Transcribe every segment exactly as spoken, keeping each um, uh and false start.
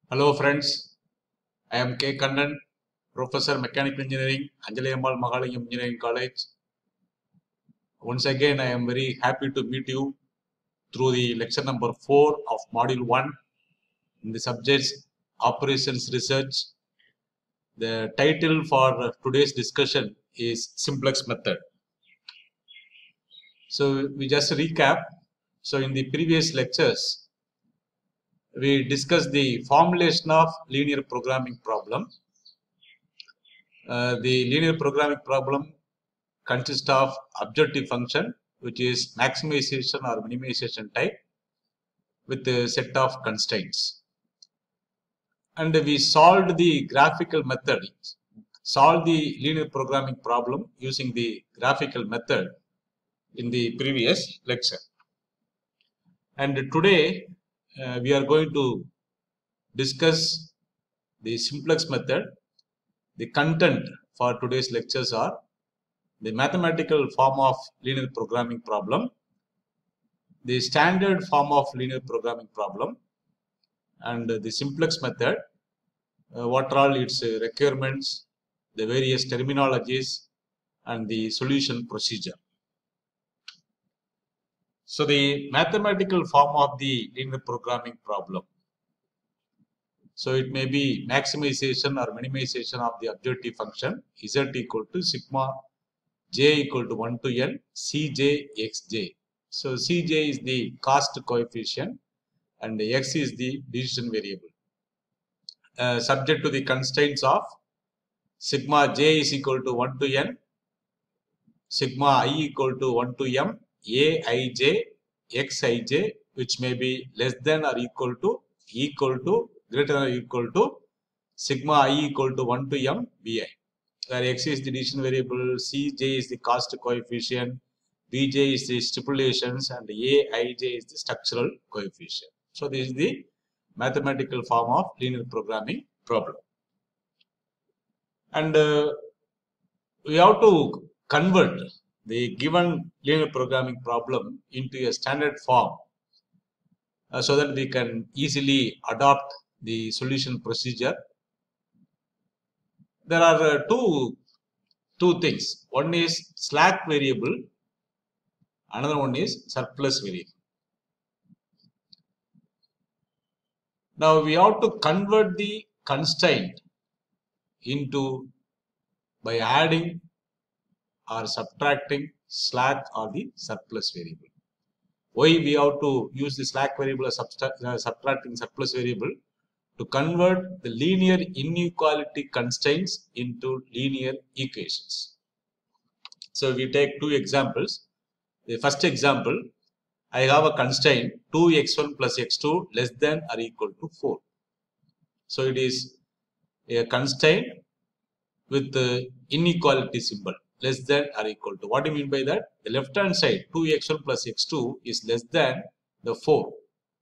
Hello friends, I am K. Kannan, Professor Mechanical Engineering, Anjali Ammal Mahalingam Engineering College. Once again, I am very happy to meet you through the lecture number four of Module one in the subjects Operations Research. The title for today's discussion is Simplex Method. So we just recap. So in the previous lectures, we discussed the formulation of linear programming problem. Uh, the linear programming problem consists of objective function, which is maximization or minimization type with a set of constraints. And we solved the graphical method, solved the linear programming problem using the graphical method in the previous lecture. And today uh, we are going to discuss the simplex method. The content for today's lectures are the mathematical form of linear programming problem, the standard form of linear programming problem, and the simplex method, uh, what are all its uh, requirements, the various terminologies, and the solution procedure. So the mathematical form of the linear programming problem. So it may be maximization or minimization of the objective function z equal to sigma j equal to one to n cj xj. So cj is the cost coefficient and x is the decision variable. Uh, subject to the constraints of sigma j is equal to one to n, sigma I equal to one to m, aij, xij, which may be less than or equal to, equal to, greater than or equal to sigma I equal to one to m bi, where x is the decision variable, cj is the cost coefficient, bj is the stipulations, and aij is the structural coefficient. So this is the mathematical form of linear programming problem. And uh, we have to convert the given linear programming problem into a standard form uh, so that we can easily adopt the solution procedure. There are uh, two, two things. One is slack variable, another one is surplus variable. Now we have to convert the constraint into by adding or subtracting slack or the surplus variable. Why we have to use the slack variable or uh, subtracting surplus variable? To convert the linear inequality constraints into linear equations. So we take two examples. The first example, I have a constraint two x one plus x two less than or equal to four. So it is a constraint with the inequality symbol, less than or equal to. What do you mean by that? The left hand side two x one plus x two is less than the four.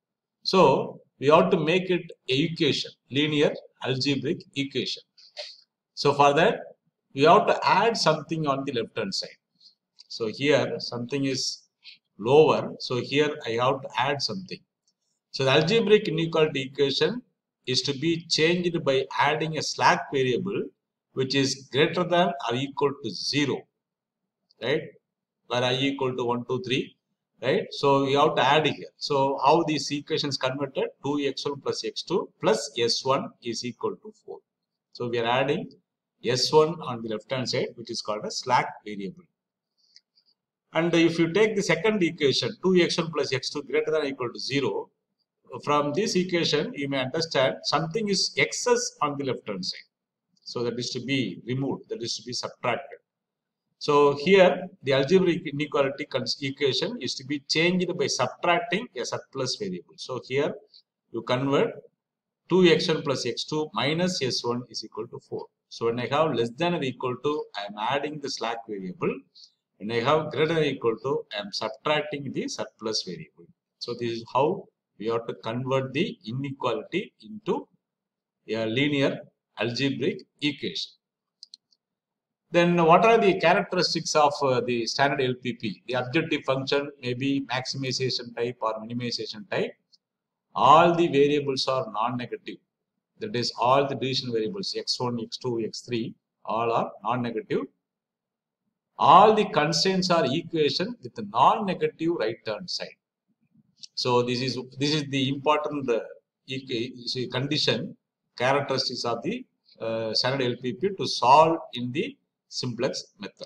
So we have to make it a equation, linear algebraic equation. So for that we have to add something on the left hand side. So here something is lower, so here I have to add something. So the algebraic inequality equation is to be changed by adding a slack variable which is greater than or equal to zero, right, where I equal to one, two, three, right. So we have to add here. So how these equations converted? two x one plus x two plus s one is equal to four. So we are adding s one on the left hand side, which is called a slack variable. And if you take the second equation, two x one plus x two greater than or equal to zero, from this equation you may understand something is excess on the left hand side. So that is to be removed, that is to be subtracted. So here the algebraic inequality equation is to be changed by subtracting a surplus variable. So here you convert two x one plus x two minus s one is equal to four. So when I have less than or equal to, I am adding the slack variable. When I have greater than or equal to, I am subtracting the surplus variable. So this is how we have to convert the inequality into a linear algebraic equation. Then what are the characteristics of uh, the standard L P P? The objective function may be maximization type or minimization type. All the variables are non-negative. that is all the decision variables x one, x two, x three all are non-negative. All the constraints are equation with the non-negative right hand side. So this is this is the important uh, condition characteristics of the uh, standard L P P to solve in the simplex method.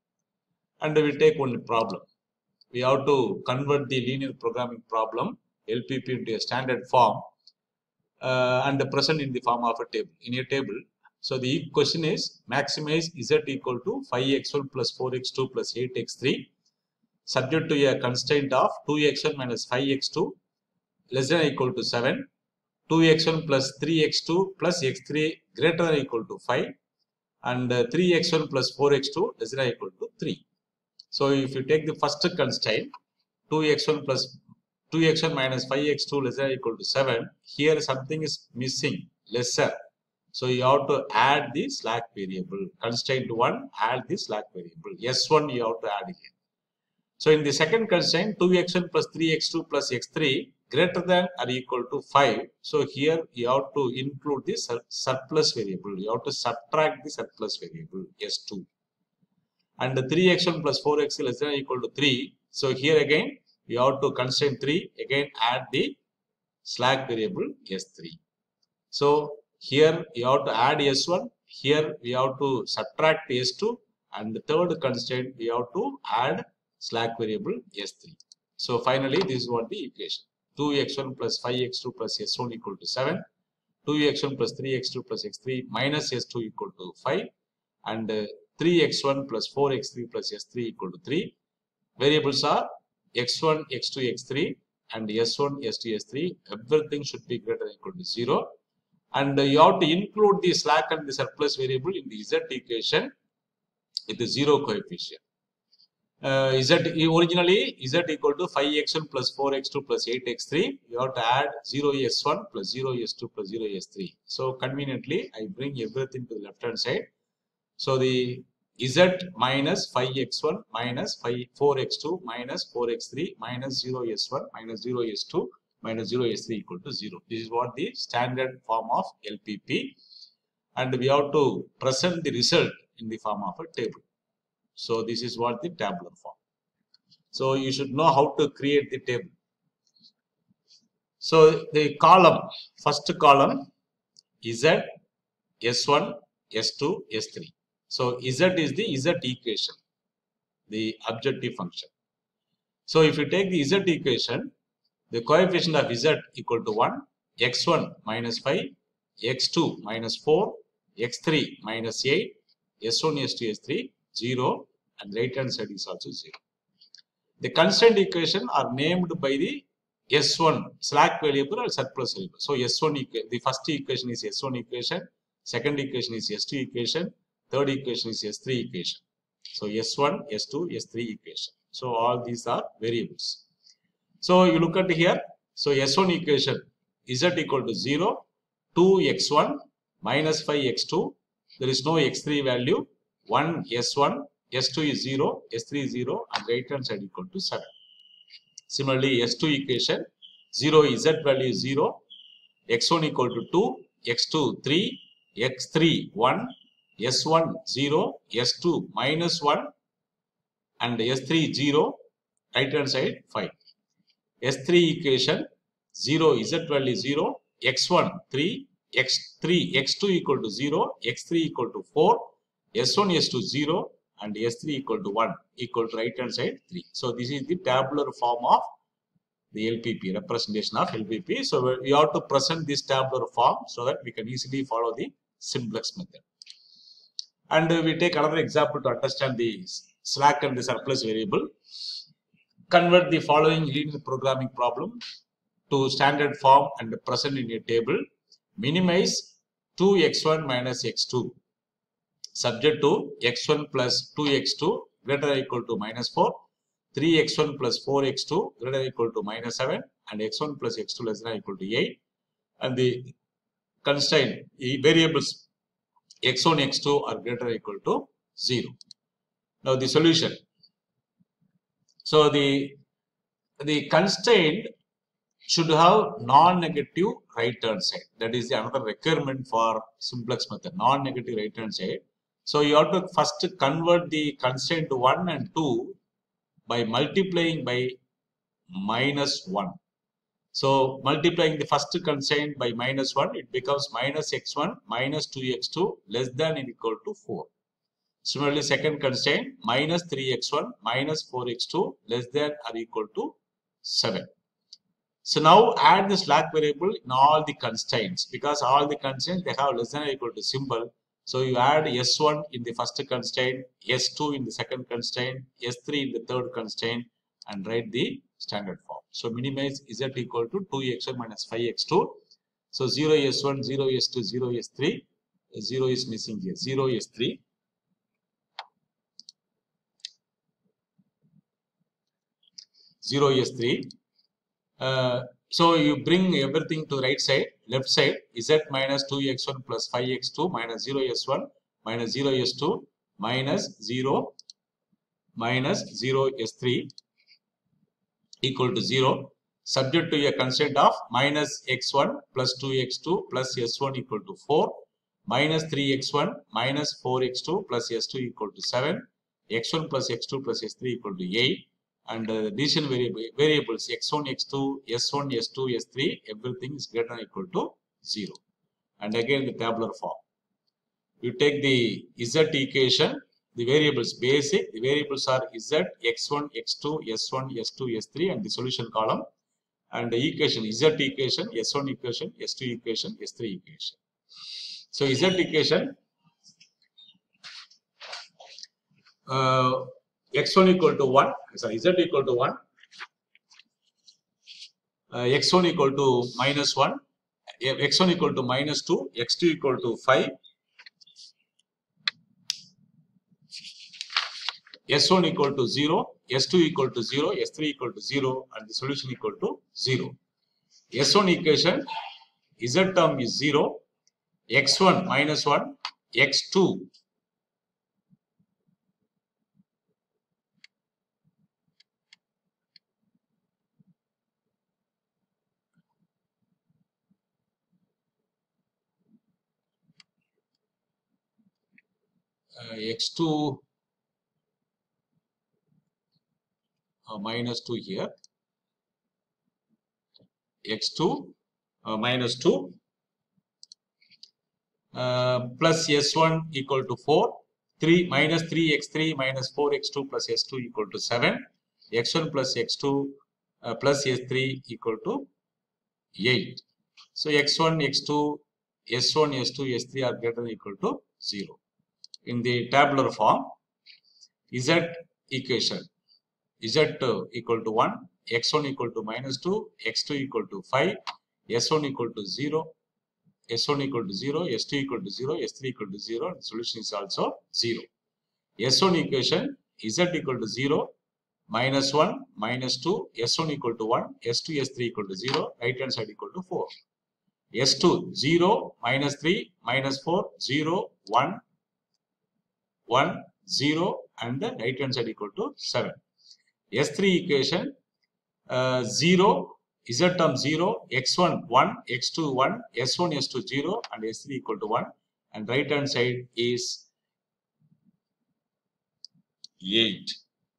And we take one problem. We have to convert the linear programming problem L P P into a standard form uh, and present in the form of a table. In a table, so the question is maximize z equal to five x one plus four x two plus eight x three subject to a constraint of two x one minus five x two less than or equal to seven, two x one plus three x two plus x three greater than or equal to five, and uh, three x one plus four x two less than or equal to three. So if you take the first constraint, two x one plus two x one minus five x two less than or equal to seven, here something is missing, lesser. So you have to add the slack variable. Constraint one, add the slack variable. S one you have to add here. So in the second constraint, two x one plus three x two plus x three greater than or equal to five. So here you have to include the sur surplus variable. You have to subtract the surplus variable S two. And the three x one plus four x less than or equal to three. So here again you have to constraint three, again add the slack variable S three. So here you have to add S one, here we have to subtract S two, and the third constraint we have to add slack variable S three. So finally this is what the equation. two x one plus five x two plus S one equal to seven, two x one plus three x two plus x three minus S two equal to five, and uh, three x one plus four x three plus S three equal to three. Variables are x one, x two, x three and S one, S two, S three. Everything should be greater than or equal to zero. And uh, you have to include the slack and the surplus variable in the Z equation with the zero coefficient. Uh, Z originally Z equal to five x one plus four x two plus eight x three. You have to add zero S one plus zero S two plus zero S three. So conveniently I bring everything to the left hand side. So the Z minus five x one minus four x two minus four x three minus zero S one minus zero S two minus zero S three equal to zero. This is what the standard form of L P P, and we have to present the result in the form of a table. So this is what the tabular form. So you should know how to create the table. So the column, first column Z, S one, S two, S three. So Z is the Z equation, the objective function. So if you take the Z equation, the coefficient of Z equal to one, x one minus five, x two minus four, x three minus eight, S one, S two, S three, zero, and right hand side is also zero. The constraint equation are named by the S one slack variable or surplus variable. So S one, the first equation is S one equation, second equation is S two equation, third equation is S three equation. So S one, S two, S three equation. So all these are variables. So you look at here. So S one equation Z equal to zero, two x one minus five x two. There is no x three value. one S one, S two is zero, S three is zero, and right hand side equal to seven. Similarly, S two equation zero Z value is zero, x one equal to two, x two three, x three one, S one zero, S two minus one, and S three zero, right hand side five. S three equation zero Z value zero, x one three, x three, x two equal to zero, x three equal to four, S one, S two zero, and S three equal to one, equal to right hand side three. So this is the tabular form of the L P P, representation of L P P. So we have to present this tabular form so that we can easily follow the simplex method. And we take another example to understand the slack and the surplus variable. Convert the following linear programming problem to standard form and present in a table. Minimize two x one minus x two subject to x one plus two x two greater than or equal to minus four, three x one plus four x two greater than or equal to minus seven, and x one plus x two less than or equal to eight. And the constraint variables x one, x two are greater than or equal to zero. Now the solution. So the, the constraint should have non-negative right hand side. That is another requirement for simplex method, non-negative right hand side. So you have to first convert the constraint one and two by multiplying by minus one. So multiplying the first constraint by minus one, it becomes minus x one minus two x two less than or equal to four. Similarly, second constraint minus three x one minus four x two less than or equal to seven. So now add the slack variable in all the constraints, because all the constraints they have less than or equal to symbol. So you add s one in the first constraint, s two in the second constraint, s three in the third constraint, and write the standard form. So minimize z equal to two x one minus five x two. So zero s one, zero s two, zero s three, zero is missing here, zero s three. zero s three. Uh, so you bring everything to right side, left side, z minus two x one plus five x two minus zero s one minus zero s two minus zero minus zero s three equal to zero, subject to a constraint of minus x one plus two x two plus s one equal to four, minus three x one minus four x two plus s two equal to seven, x one plus x two plus s three equal to eight. And uh, decision variable, variables x one, x two, s one, s two, s three, everything is greater than or equal to zero. And again the tabular form. You take the z equation, the variables basic, the variables are z, x one, x two, s one, s two, s three, and the solution column. And the equation, z equation, s one equation, s two equation, s three equation. So z equation, uh, x one equal to one, sorry, z equal to one, uh, x one equal to minus one, x one equal to minus two, x two equal to five, s one equal to zero, s two equal to zero, s three equal to zero, and the solution equal to zero. s one equation, z term is zero, x one minus one, x two uh, x two uh, minus two here, x two uh, minus two uh, plus s one equal to four, three minus three x three minus four x two plus s two equal to seven, x one plus x two uh, plus s three equal to eight. So x one, x two, s one, s two, s three are greater than or equal to zero. In the tabular form, z equation, z equal to one, x one equal to minus two, x two equal to five, s one equal to zero, s one equal to zero, s two equal to zero, s three equal to zero, and the solution is also zero. s one equation, z equal to zero, minus one, minus two, s one equal to one, s two, s three equal to zero, right hand side equal to four. s two, zero, minus three, minus four, zero, one, one, zero, and the right hand side equal to seven. s three equation, uh, zero, z term zero, x one, one, x two, one, s one, s two, zero, and s three equal to one, and right hand side is eight.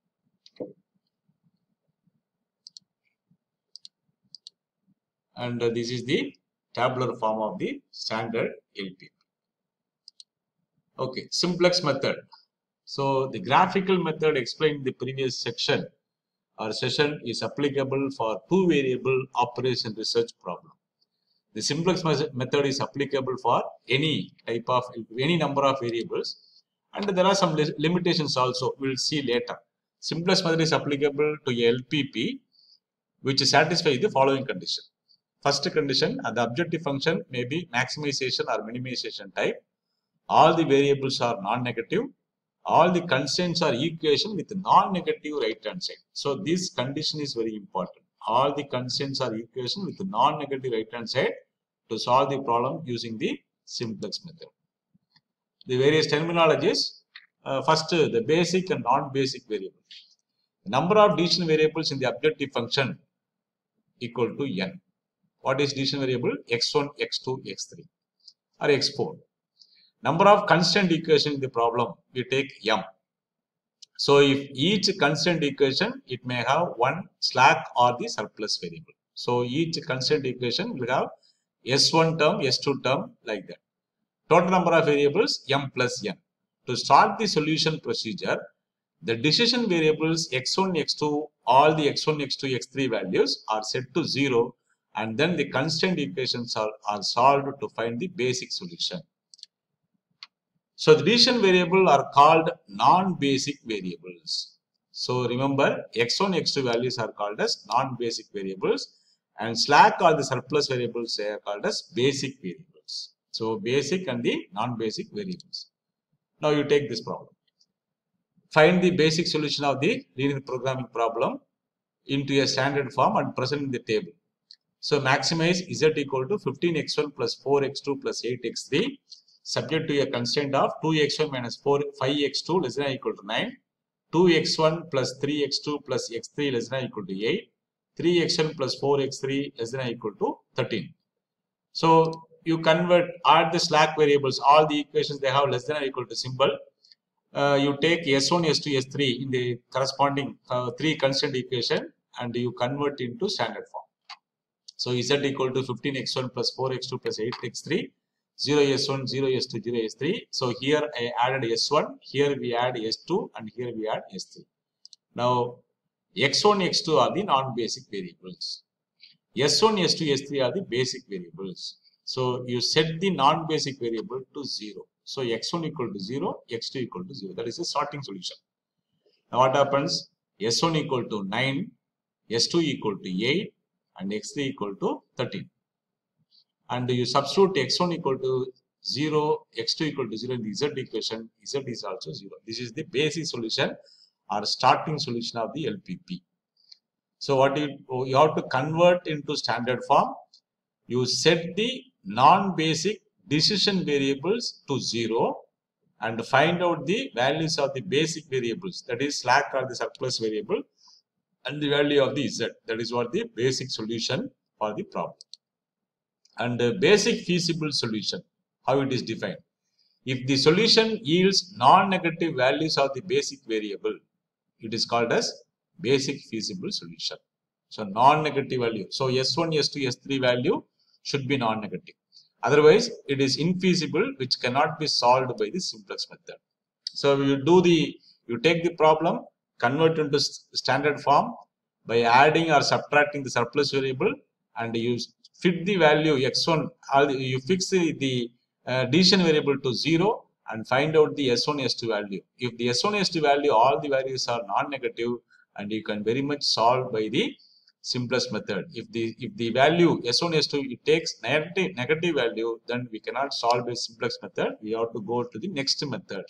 And uh, this is the tabular form of the standard L P P. Okay, simplex method. So the graphical method explained in the previous section or session is applicable for two variable operation research problem. The simplex method is applicable for any type of, any number of variables, and there are some limitations also, we will see later. Simplex method is applicable to L P P which satisfies the following condition. First condition, the objective function may be maximization or minimization type. All the variables are non-negative. All the constraints are equation with non-negative right hand side. So this condition is very important. All the constraints are equation with non-negative right hand side to solve the problem using the simplex method. The various terminologies. Uh, first, uh, the basic and non-basic variable. The number of decision variables in the objective function equal to n. What is decision variable? x one, x two, x three or x four. Number of constant equation in the problem, we take m. So if each constant equation, it may have one slack or the surplus variable. So each constant equation will have s one term, s two term, like that. Total number of variables m plus n. To start the solution procedure, the decision variables x one, x two, all the x one, x two, x three values are set to zero, and then the constant equations are, are solved to find the basic solution. So the decision variable are called non-basic variables. So remember, x one, x two values are called as non-basic variables, and slack or the surplus variables are called as basic variables. So basic and the non-basic variables. Now you take this problem. Find the basic solution of the linear programming problem into a standard form and present in the table. So maximize z equal to fifteen x one plus four x two plus eight x three, subject to a constraint of two x one minus four, five x two less than or equal to nine, two x one plus three x two plus x three less than or equal to eight, three x one plus four x three less than or equal to thirteen. So you convert, add the slack variables, all the equations they have less than or equal to symbol. Uh, you take s one, s two, s three in the corresponding uh, three constant equation and you convert into standard form. So z equal to fifteen x one plus four x two plus eight x three, zero s one, zero s two, zero s three. So here I added s one, here we add s two, and here we add s three. Now x one, x two are the non-basic variables. s one, s two, s three are the basic variables. So you set the non-basic variable to zero. So x one equal to zero, x two equal to zero. That is a sorting solution. Now what happens? s one equal to nine, s two equal to eight, and x three equal to thirteen. And you substitute x one equal to zero, x two equal to zero in the z equation, z is also zero. This is the basic solution or starting solution of the L P P. So what you, you have to convert into standard form. You set the non-basic decision variables to zero and find out the values of the basic variables, that is slack or the surplus variable, and the value of the z. That is what the basic solution for the problem. And the basic feasible solution, how it is defined. If the solution yields non-negative values of the basic variable, it is called as basic feasible solution. So non-negative value. So s one, s two, s three value should be non-negative. Otherwise, it is infeasible, which cannot be solved by the simplex method. So you do the, you take the problem, convert into standard form by adding or subtracting the surplus variable, and you fit the value x one, you fix the, the uh, decision variable to zero and find out the s one, s two value. If the s one, s two value, all the values are non-negative, and you can very much solve by the simplest method. If the if the value s one, s two it takes negative negative value, then we cannot solve by simplex method. We have to go to the next method.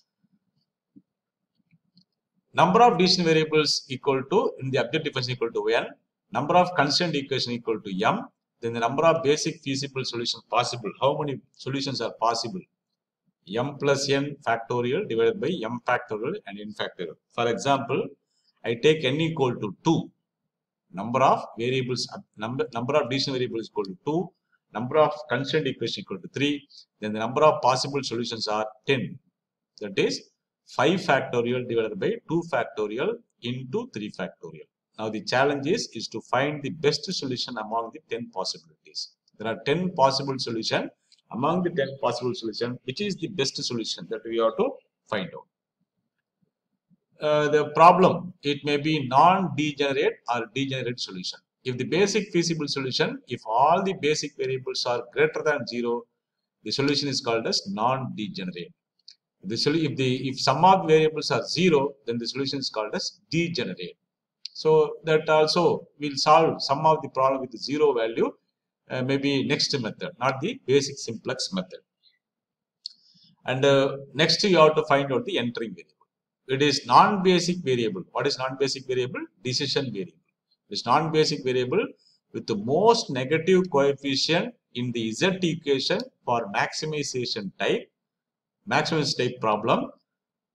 Number of decision variables equal to, in the objective function equal to n, number of constant equation equal to m, then the number of basic feasible solutions possible. How many solutions are possible? M plus n factorial divided by m factorial and n factorial. For example, I take n equal to two. Number of variables, number, number of decision variables equal to two, number of constant equation equal to three, then the number of possible solutions are ten. That is five factorial divided by two factorial into three factorial. Now the challenge is, is to find the best solution among the ten possibilities. There are ten possible solutions. Among the ten possible solutions, which is the best solution that we have to find out. Uh, the problem, it may be non-degenerate or degenerate solution. If the basic feasible solution, if all the basic variables are greater than zero, the solution is called as non-degenerate. The if the if sum of variables are zero, then the solution is called as degenerate. So that also will solve some of the problem with the zero value, uh, maybe next method, not the basic simplex method. And uh, next you have to find out the entering variable. It is non-basic variable. What is non-basic variable? Decision variable. It is non-basic variable with the most negative coefficient in the Z equation for maximization type, maximization type problem.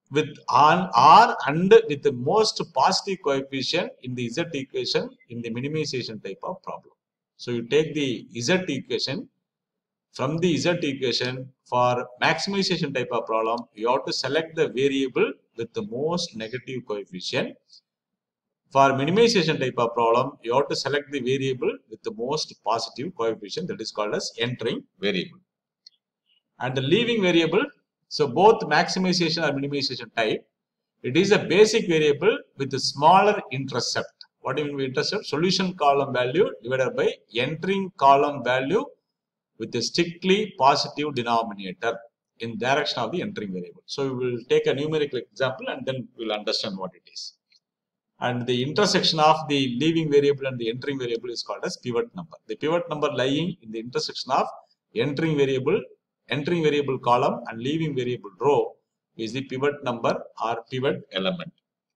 with on or and with the most positive coefficient in the Z equation in the minimization type of problem. So you take the Z equation. From the Z equation for maximization type of problem, you have to select the variable with the most negative coefficient. For minimization type of problem, you have to select the variable with the most positive coefficient, that is called as entering variable. And the leaving variable, so both maximization or minimization type, it is a basic variable with a smaller intercept. What do you mean by intercept? Solution column value divided by entering column value with a strictly positive denominator in direction of the entering variable. So we will take a numerical example and then we will understand what it is. And the intersection of the leaving variable and the entering variable is called as pivot number. The pivot number lying in the intersection of entering variable, entering variable column and leaving variable row is the pivot number or pivot element.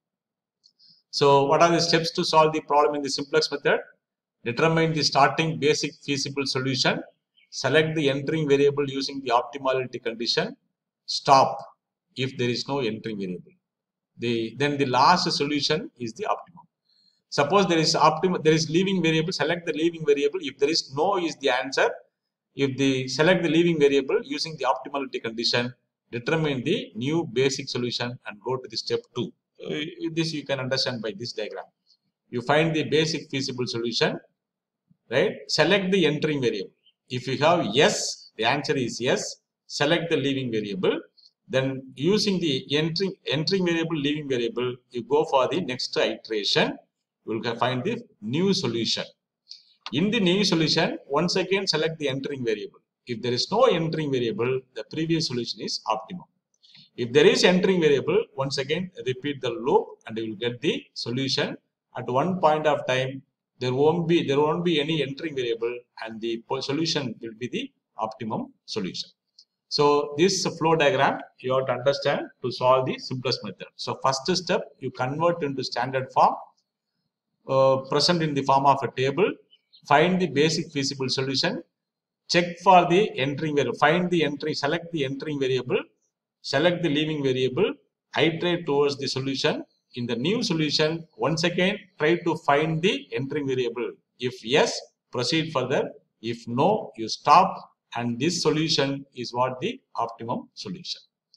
So what are the steps to solve the problem in the simplex method? Determine the starting basic feasible solution. Select the entering variable using the optimality condition. Stop if there is no entering variable. The, then the last solution is the optimum. Suppose there is optimum, there is leaving variable. Select the leaving variable. If there is no, is the answer. If the select the leaving variable using the optimality condition, determine the new basic solution and go to the step two. Uh, this you can understand by this diagram. You find the basic feasible solution, right? Select the entering variable. If you have yes, the answer is yes. Select the leaving variable. Then using the entering entering variable, leaving variable, you go for the next iteration. You will find the new solution. In the new solution, once again select the entering variable. If there is no entering variable, the previous solution is optimum. If there is entering variable, once again repeat the loop and you will get the solution. At one point of time, there won't be there won't be any entering variable and the solution will be the optimum solution. So this flow diagram you have to understand to solve the simplest method. So first step, you convert into standard form, uh, present in the form of a table. Find the basic feasible solution. Check for the entering variable. Find the entry. Select the entering variable. Select the leaving variable. Iterate towards the solution. In the new solution, once again try to find the entering variable. If yes, proceed further. If no, you stop. And this solution is what the optimum solution.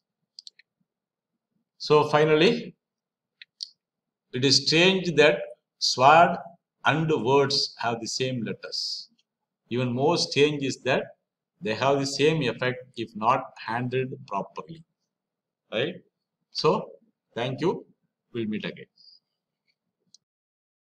So finally, it is strange that sword and words have the same letters. Even more strange is that they have the same effect if not handled properly. Right? So, thank you. We'll meet again.